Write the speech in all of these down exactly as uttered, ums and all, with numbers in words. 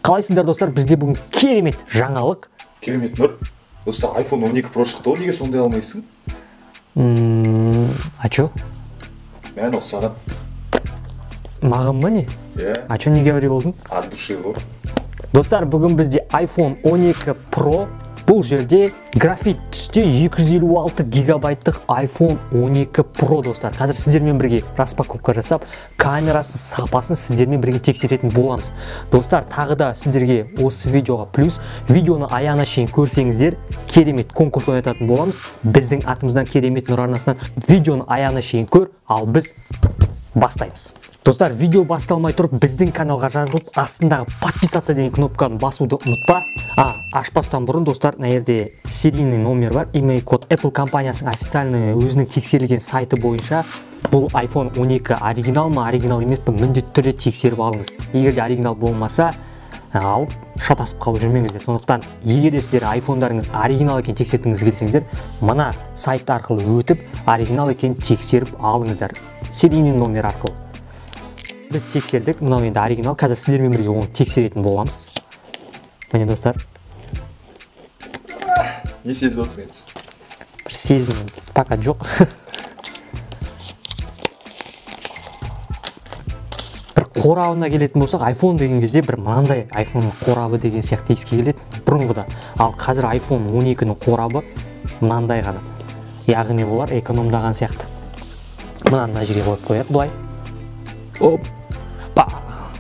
Қалайсыздар достар, бізде бүгін керемет жаңалық. Керемет Нұр. Достар, айфон он екі про шықты ғой, неге сондай алмайсың? А чё? Мен осы саған. Маған ба не? Иә. А чё неге говори болдың? От души ғой. Достар, бүгін бізде айфон он екі про. Бұл жерде графит түсте екі жүз елу алты гигабайттық айфон он екі про достар. Қазір сіздермен бірге распаковка жасап, камерасын, сапасын сіздермен бірге тексеретін боламыз. Достар, тағы да сіздерге осы видеоға плюс видеоны аяғына шейін көрсеңіздер, керемет конкурс ойнататын боламыз. Біздің атымыздан керемет Нұр арнасынан видеоны аяғына шейін көр, ал біз бастаймыз. Достар, видео басталмай тұрып, біздің каналға жазылып, астындағы подписаться деген кнопканы басуды ұмытпа. А, ашпастан бұрын, достар, мына жерде серийный номер бар, имей код Apple компаниясының официальный өзінің тексерілген сайты бойынша бұл айфон он екі оригинал ма, оригинал емес пе, міндетті түрде тексеріп алыңыз. Егер де оригинал болмаса, алып шатасып қалып жүрмеңіздер. Сондықтан, егер де сіздер айфондарыңыз оригинал екен тексертіңіз келсеңіздер, мына сайт арқылы өтіп, оригинал екен тексеріп алыңыздар. Серийный номер арқылы. Біз тексердік, мынау енді оригинал, қазір сіздермен бірге оны тексеретін боламыз. Міне достар. Не сезіп отырсың енді? Бір сезім пока жоқ. Бір қорабына келетін болсақ, айфон деген кезде бір мынандай айфонның қорабы деген сияқты еске келеді бұрынғыда. Ал қазір айфон он екінің қорабы мынандай ғана. Яғни олар экономдаған сияқты. Мынаны жерге қойып қояйық былай. Опа.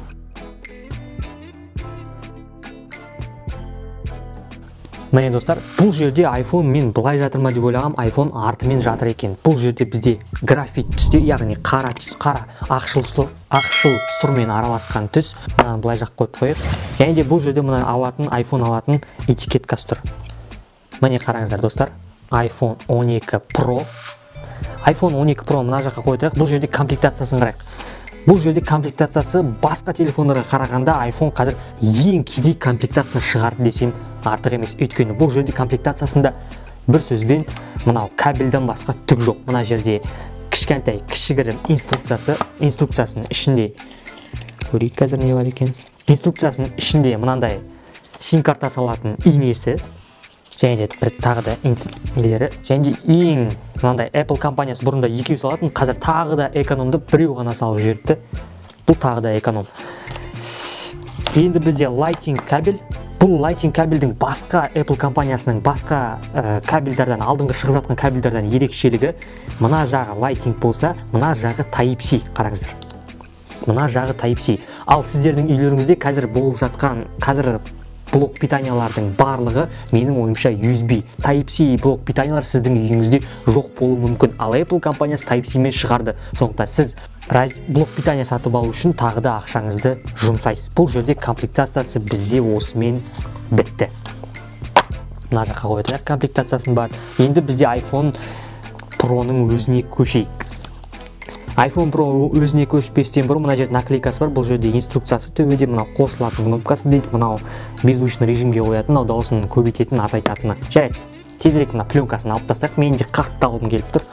Міне достар, бұл жерде айфон мен былай жатыр ма деп ойлағам, айфон артымен жатыр екен. Бұл жерде бізде графит түсте, яғни қара түс, қара ақшыл сұр, ақшыл сұрмен араласқан түс. Мынаны былай жақ қойып қойып. Және де бұл жерде мына алатын, айфон алатын этикеткасы тұр. Міне қараңыздар достар, айфон он екі про. айфон он екі про мына жаққа қойдық. Бұл жерде комплектациясын қарайық. Бұл жерде комплектациясы басқа телефондарға қарағанда айфон қазір ең кедей комплектация шығарды десем артық емес. Өйткені бұл жерде комплектациясында бір сөзбен мынау кабельден басқа түк жоқ. Мына жерде кішкентай кішігірім инструкциясы, инструкциясының ішінде көрейік қазір не бар екен. Инструкциясының ішінде мынандай сим карта салатын инесі, және де бір тағы да нелері, және де ең мынандай Apple компаниясы бұрында екеу салатын, қазір тағы да экономды біреу ғана салып жіберді. Бұл тағы да эконом. Енді бізде лайтинг кабель. Бұл лайтинг кабельдің басқа Apple компаниясының басқа кабельдерден, алдыңғы шығып жатқан кабельдерден ерекшелігі, мына жағы лайтинг болса, мына жағы тайп си, қараңыздар. Мына жағы тайп си. Ал сіздердің үйлеріңізде қазір болып жатқан, қазір блок питаниялардың барлығы менің ойымша ю эс би. тайп си блок питаниялар сіздің үйіңізде жоқ болуы мүмкін. Ал Apple компаниясы тайп си мен шығарды. Сондықтан сіз блок питания сатып алу үшін тағы да ақшаңызды жұмсайсыз. Бұл жерде комплектациясы бізде осымен бітті. Мына жаққа қойдық, комплектациясын бар. Енді бізде айфон проның өзіне көшейік. айфон про өзіне көшпестен бұрын мына жерде наклейкасы бар. Бұл жерде инструкциясы төбеде, мынау қосылатын кнопкасы дейді, мынау беззвучный режимге қоятын, мынау дауысын көбейтетін, азайтатыны. Жарайды, тезірек мына пленкасын алып тастайық. Мен де қатты алғым келіп тұр.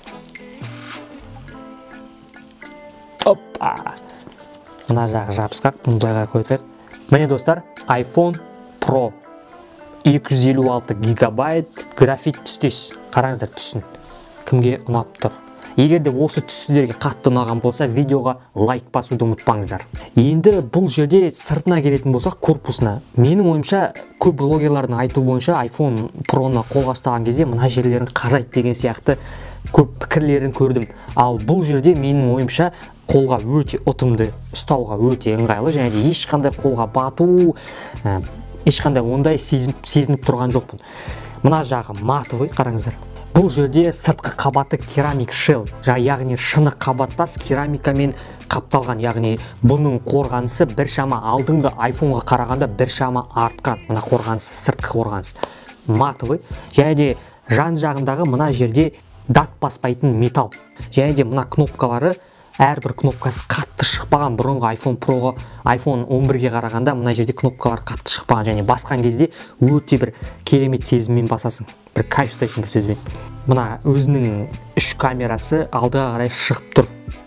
Опа! Мына жағы жабысқақ, бұны былайға қойдық. Міне достар, айфон про екі жүз елу алты гигабайт графит түстес. Қараңыздар түсін. Кімге ұнап тұр? Егер де осы түс сіздерге қатты ұнаған болса, видеоға лайк басуды ұмытпаңыздар. Енді бұл жерде сыртына келетін болсақ, корпусына. Менің ойымша, көп блогерлардың айту бойынша айфон проны қолға ұстаған кезде мына жерлерін қажайды деген сияқты көп пікірлерін көрдім. Ал бұл жерде менің ойымша қолға өте ұтымды, ұстауға өте ыңғайлы, және де ешқандай қолға бату, ешқандай ондай сезініп тұрған жоқпын. Мына жағы матовый, қараңыздар. Бұл жерде сыртқы қабаты керамик шел, яғни шыны қабаттас керамикамен қапталған, яғни бұның қорғанысы бір шама алдыңғы айфонға қарағанда бір шама артқан. Мына қорғанысы, сыртқы қорғанысы матовый, және де жан жағындағы мына жерде дат баспайтын металл. Және де мына кнопкалары әрбір кнопкасы қатты шықпаған. Бұрынғы айфон проға, айфон он бірге қарағанда мына жерде кнопкалар қатты шықпаған, және басқан кезде өте бір керемет сезіммен басасың, бір кайф ұстайсың бір сөзбен. Мына өзінің үш камерасы алдыға қарай шығып тұр.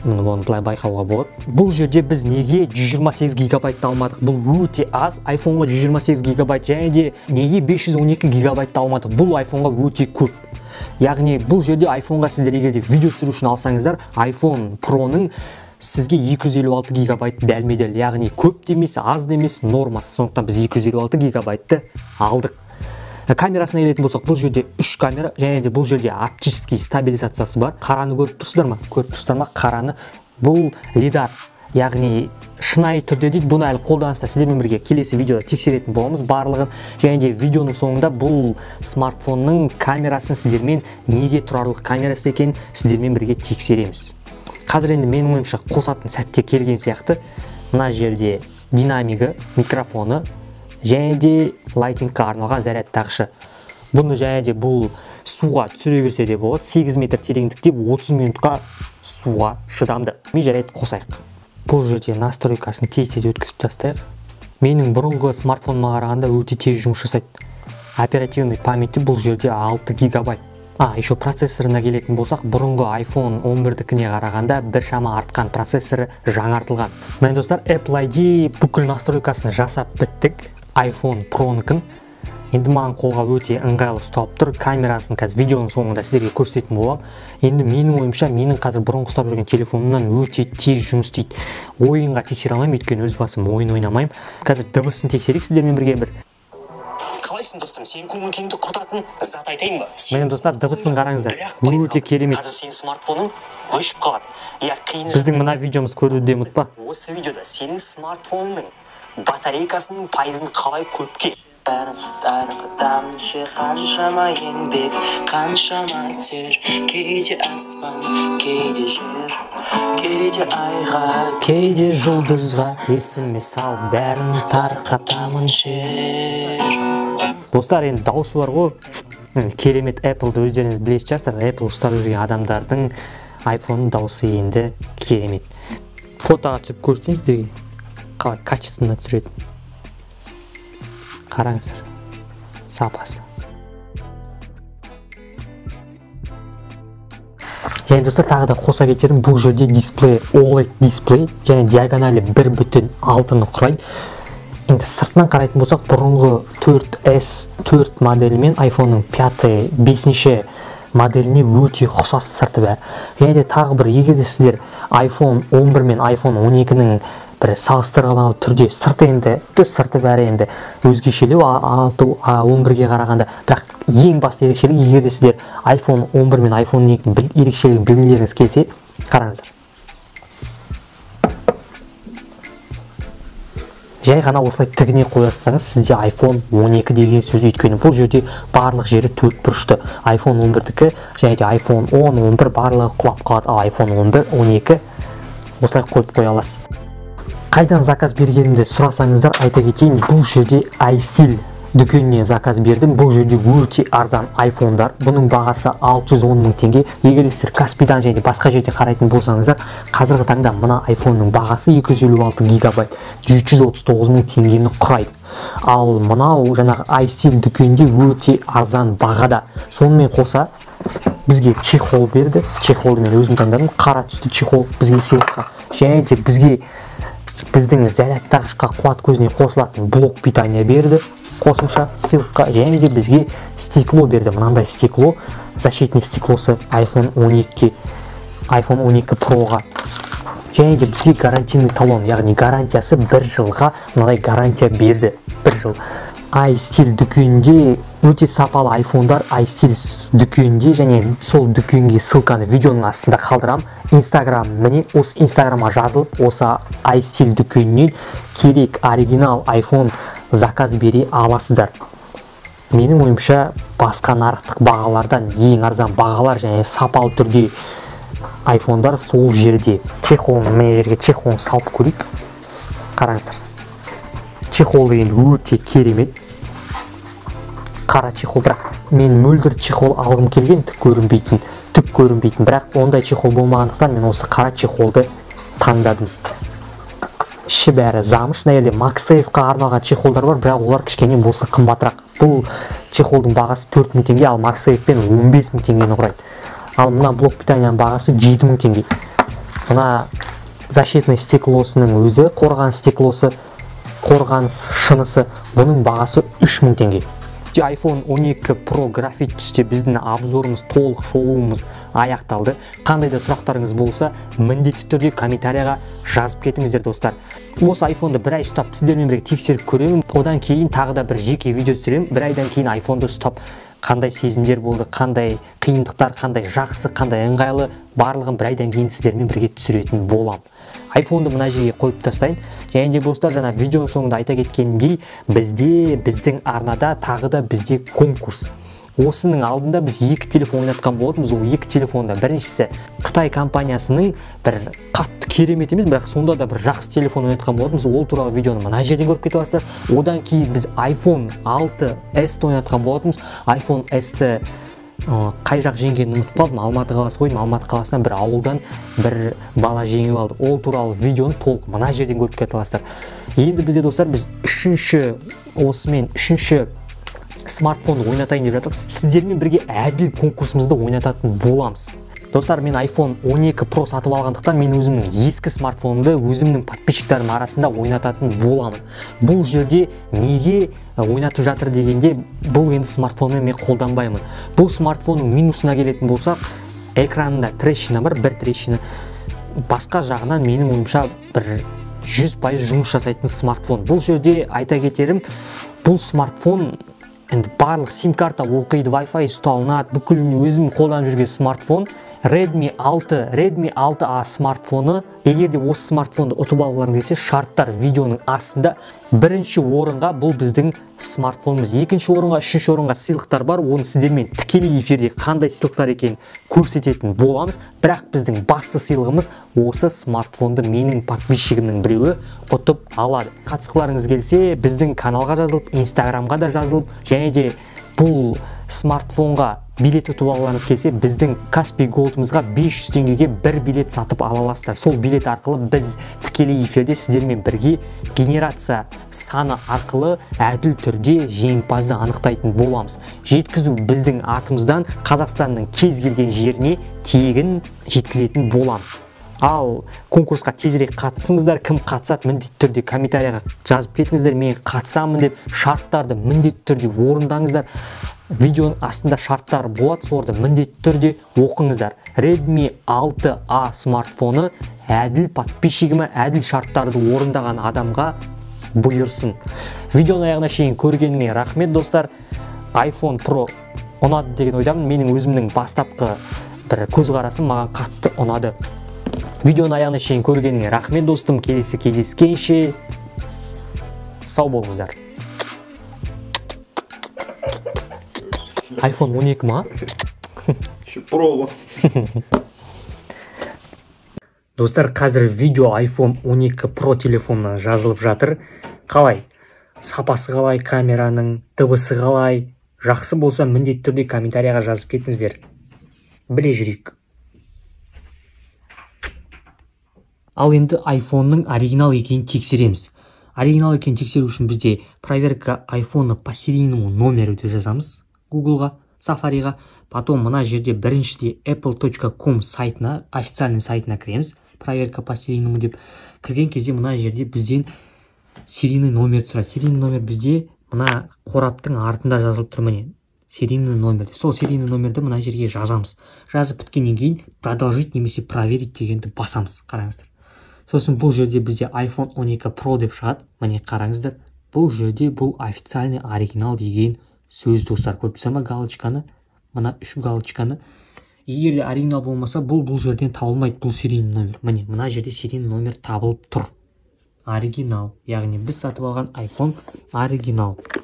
Мұны оны былай байқауға болады. Бұл жерде біз неге жүз жиырма сегіз гигабайтты алмадық? Бұл өте аз. айфонға жүз жиырма сегіз гигабайт және де неге бес жүз он екі гигабайтты алмадық? Бұл айфонға өте көп. Яғни бұл жерде айфонға сіздер егер де видео түсіру үшін алсаңыздар, айфон Pro-ның сізге екі жүз елу алты гигабайт дәлме-дәл, яғни көп демес, аз демес, нормасы. Сондықтан біз екі жүз елу алты гигабайтты алдық. Камерасына келетін болсақ, бұл жерде үш камера және де бұл жерде оптический стабилизациясы бар. Қараны көріп тұрсыздар ма? Көріп тұрсыздар ма? Қараны. Бұл лидар, яғни шынайы түрде дейді. Бұны әлі қолданыста сіздермен бірге келесі видеода тексеретін боламыз барлығын. Және де видеоның соңында бұл смартфонның камерасын сіздермен неге тұрарлық камерасы екенін сіздермен бірге тексереміз. Қазір енді менің ойымша қосатын сәтте келген сияқты. Мына жерде динамигі, микрофоны және де лайтингқа арналған зарядтағышы. Бұны және де бұл суға түсіре берсе де болады. сегіз метр тереңдікте отыз минутқа суға шыдамды. Мен жарайды қосайық. Бұл жерде настройкасын тез-тез өткізіп тастайық. Менің бұрынғы смартфоныма қарағанда өте тез жұмыс жасайды. Оперативный памяти бұл жерде алты гигабайт. А, еще процессорына келетін болсақ, бұрынғы айфон он бірдікіне қарағанда бір шама артқан, процессоры жаңартылған. Мен достар, Apple ай ди бүкіл настройкасын жасап біттік. айфон Pro-ныкін. Енді маған қолға өте ыңғайлы ұстап тұр. Камерасын қазір видеоның соңында сіздерге көрсететін боламын. Енді менің ойымша, менің қазір бұрынғы ұстап жүрген телефонымнан өте тез жұмыс істейді. Ойынға тексере алмаймын, өйткені өз басым ойын ойнамаймын. Қазір дыбысын тексерейік сіздермен бірге бір. Қалайсың достым, сен көңіл күйіңді құртатын зат айтайын ба? Мен достар, дыбысын қараңыздар. Өте керемет. Қазір сенің смартфоның өшіп қалады. Біздің мына видеомыз көруді ұмытпа. Осы видеода сенің смартфонның батарейкасының пайызын қалай көпке? Қаншама еңбек, қаншама тер, кейде аспан, кейде жер, кейде айға, кейде жұлдызға, есіме сал, бәрін тарқатамын жер. Достар, енді дауысы бар ғой. Керемет. Apple-ды өздеріңіз білесіз шығарсыздар. Apple ұстап жүрген адамдардың айфонның дауысы енді керемет. Фотоға түсіріп көрсетіңіздер. Қалай качественно түсіретін. Қараңыздар. Сапасы. Және достар, тағы да қоса кетерім, бұл жерде дисплей олед дисплей және диагоналі бір бүтін алтыны құрайды. Енді сыртынан қарайтын болсақ, бұрынғы төрт эс төрт моделімен айфонның пятый, бесінші моделіне өте ұқсас сырты бәрі. Және де тағы бір, егер де сіздер айфон он бір мен айфон он екінің бір салыстырмалы түрде сырты енді, сырты бәрі енді өзгешелеу он бірге қарағанда. Бірақ ең басты ерекшелік, егер де сіздер айфон он бір мен айфон он екінің ерекшелігін білгілеріңіз келсе, қараңыздар. Жай ғана осылай тігіне қоясаңыз, сізде айфон он екі деген сөз. Өйткені бұл жерде барлық жері төрт бұрышты. айфон он бірдікі және де айфон он, он бір барлығы құлап қалады, ал айфон он бір, он екі осылай қойып қоя аласыз. Қайдан заказ бергенімді сұрасаңыздар, айта кетейін, бұл жерде iStyle дүкеніне заказ бердім. Бұл жерде өте арзан айфондар. Бұның бағасы алты жүз он мың теңге. Егер сіздер Каспийдан және басқа жерде қарайтын болсаңыздар, қазіргі таңда мына айфонның бағасы екі жүз елу алты гигабайт, жеті жүз отыз тоғыз мың теңгені құрайды. Ал мынау жаңағы iStyle дүкенінде өте арзан бағада. Сонымен қоса бізге чехол берді. Чехолды мен өзім таңдадым. Қара түсті чехол бізге сыйлыққа. Және де бізге біздің зарядтағышқа қуат көзіне қосылатын блок питания берді. Қосымша сыйлыққа. Және де бізге стекло берді. Мынандай стекло, защитный стеклосы айфон он екі, айфон он екі Pro-ға. Және де бізге гарантийный талон, яғни гарантиясы бір жылға мынадай гарантия берді. бір жыл. iStyle дүкенінде өте сапалы айфондар iStyle дүкенінде, және сол дүкенге ссылканы видеоның астында қалдырам. Инстаграм, міне осы инстаграмға жазылып, осы iStyle дүкенінен керек оригинал айфон заказ бере аласыздар. Менің ойымша басқа нарықтық бағалардан ең арзан бағалар және сапалы түрде айфондар сол жерде. Чехолын, міне жерге чехолын салып көрейік. Қараңыздар. Чехолы енді өте керемет. Қара чехол, бірақ мен мөлдір чехол алғым келген, түк көрінбейтін, түк көрінбейтін. Бірақ ондай чехол болмағандықтан мен осы қара чехолды таңдадым. Іші бәрі замыш, нәйелде Максейфқа арналған чехолдар бар, бірақ олар кішкене болса қымбатырақ. Бұл чехолдың бағасы төрт мың теңге, ал Максейфпен он бес мың теңгені құрайды. Ал мына блок питанияның бағасы жеті мың теңге. мына защитный стеклосының өзі, қорғаныс стеклосы, қорғаныс шынысы, бұның бағасы үш мың теңге. iPhone он екі Pro графит түсте біздің обзорымыз, толық шолуымыз аяқталды. Қандай да сұрақтарыңыз болса, міндетті түрде комментарияға жазып кетіңіздер, достар. Осы iPhone-ды бір ай ұстап, сіздермен бірге тексеріп көремін. Одан кейін тағы да бір жеке видео түсіремін. Бір айдан кейін iPhone-ды ұстап, қандай сезімдер болды, қандай қиындықтар, қандай жақсы, қандай ыңғайлы, барлығын бір айдан кейін сіздермен бірге түсіретін болам. iPhone-ды мына жерге қойып тастайын. Және де достар, жаңа видеоның соңында айта кеткенімдей, бізде, біздің арнада тағы да бізде конкурс. Осының алдында біз екі телефон ойнатқан болатынбыз. Ол екі телефонда біріншісі Қытай компаниясының бір қатты керемет емес, бірақ сонда да бір жақсы телефон ойнатқан болатынбыз. Ол туралы видеоны мына жерден көріп кете аласыздар. Одан кейін біз iPhone алты эс-ті ойнатқан болатынбыз. iPhone эс-ті қай жақ жеңгенін ұмытып қалдым. Алматы қаласы қойдым. Алматы қаласынан бір ауылдан бір бала жеңіп алды. Ол туралы видеоны толық мына жерден көріп кете аласыздар. Енді бізде достар, біз үшінші осымен үшінші смартфонды ойнатайын деп жатырмыз. Сіздермен бірге әділ конкурсымызды ойнататын боламыз. Достар, мен iPhone он екі Pro сатып алғандықтан мен өзімнің ескі смартфонымды өзімнің подписчиктерім арасында ойнататын боламын. Бұл жерде неге ойнатып жатыр дегенде, бұл енді смартфонмен мен қолданбаймын. Бұл смартфонның минусына келетін болсақ, экранында трещина бар, бір трещина. Басқа жағынан менің ойымша бір жүз пайыз жұмыс жасайтын смартфон. Бұл жерде айта кетерім, бұл смартфон енді барлық сим-карта оқиды, Wi-Fi ұсталынады, бүкіл өзім қолданып жүрген смартфон. Redmi алты, Redmi алты а смартфоны, егер де осы смартфонды ұтып алғыларың келсе, шарттар видеоның астында. Бірінші орынға бұл біздің смартфонымыз, екінші орынға, үшінші орынға сыйлықтар бар. Оны сіздермен тікелей эфирде қандай сыйлықтар екенін көрсететін боламыз. Бірақ біздің басты сыйлығымыз осы смартфонды менің подписчигімнің біреуі ұтып алады. Қатысқыларыңыз келсе, біздің каналға жазылып, инстаграмға да жазылып, және де бұл смартфонға билет ұтып алғыларыңыз келсе, біздің Каспий Голдымызға бес жүз теңгеге бір билет сатып ала аласыздар. Сол билет арқылы біз тікелей эфирде сіздермен бірге генерация саны арқылы әділ түрде жеңімпазды анықтайтын боламыз. Жеткізу біздің атымыздан Қазақстанның кез келген жеріне тегін жеткізетін боламыз. Ал конкурсқа тезірек қатысыңыздар. Кім қатысады, міндетті түрде комментарияға жазып кетіңіздер. Мен қатысамын деп, шарттарды міндетті түрде орындаңыздар. Видеоның астында шарттар болады, соларды міндетті түрде оқыңыздар. Redmi алты а смартфоны әділ подписчигіме, әділ шарттарды орындаған адамға бұйырсын. Видеоның аяғына шейін көргеніңе рахмет, достар. iPhone Pro ұнады деген ойдамын. Менің өзімнің бастапқы бір көзқарасым маған қатты ұнады. Видеоның аяғына шейін көргеніңе рахмет, достым. Келесі кездескенше сау болыңыздар. iPhone он екі ма? Pro. Достар, қазір видео iPhone он екі Pro телефонынан жазылып жатыр. Қалай? Сапасы қалай, камераның, дыбысы қалай? Жақсы болса, міндетті түрде комментарияға жазып кетіңіздер. Біле жүрейік. Ал енді iPhone-ның оригинал екенін тексереміз. Оригинал екенін тексеру үшін бізде проверка iPhone по серийному номеру деп жазамыз. Googleға, Safari'ға. Потом мына жерде біріншіде apple точка ком сайтына, официальный сайтына кіреміз. Проверка по серийному деп кірген кезде мына жерде бізден серийный номер сұрайды. Серийный номер бізде мына қораптың артында жазылып тұр, міне. Серийный номер. Сол серийный номерді мына жерге жазамыз. Жазып біткеннен кейін продолжить немесе проверить дегенді басамыз. Қараңыздар. Сосын бұл жерде бізде iPhone он екі Pro деп шығады. Міне қараңыздар. Бұл жерде бұл официальный оригинал деген сөз, достар. Көріпсіз ма галочканы? Мына үш галочканы. Егер де оригинал болмаса, бұл бұл жерден табылмайды, бұл серийный номер. Міне, мына жерде серийный номер табылып тұр. Оригинал. Яғни біз сатып алған iPhone оригинал.